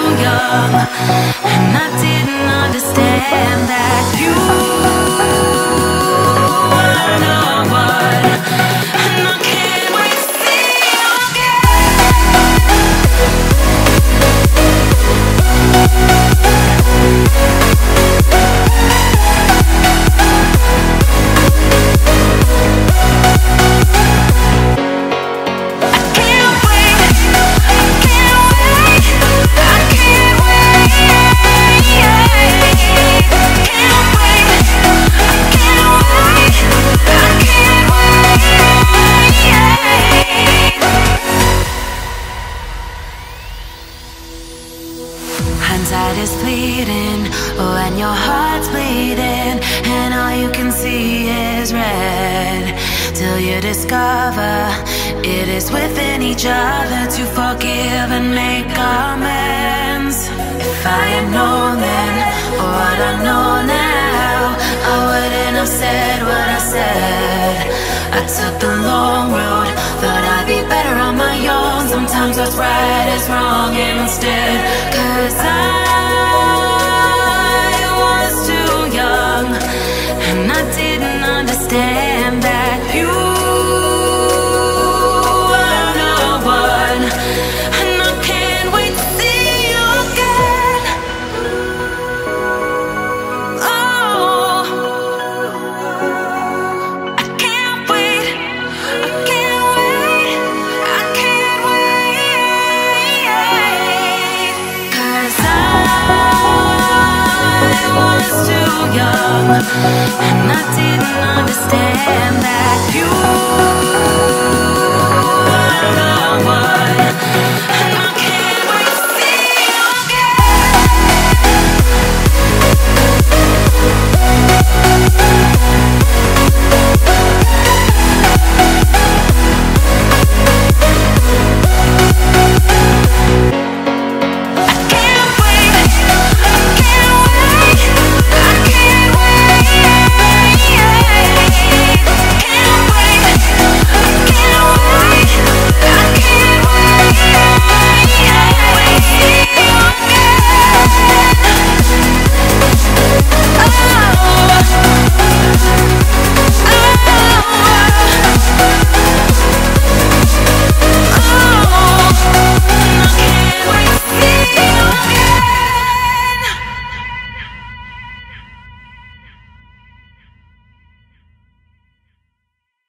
young, and I didn't understand that you were the one, and I can't wait to see you hindsight is fleeting when your heart's bleeding and all you can see is red, till you discover it is within each other to forgive and make amends. If I had known then what I know now, I wouldn't have said what I said. I took the long road, thought I'd be better on my own. Sometimes what's right is wrong and instead, 'cause I was too young, and I didn't understand that you were the one, and I can't wait to see you again. Oh, I can't wait, I can't wait, I can't wait, 'cause I was too young, and I didn't understand that you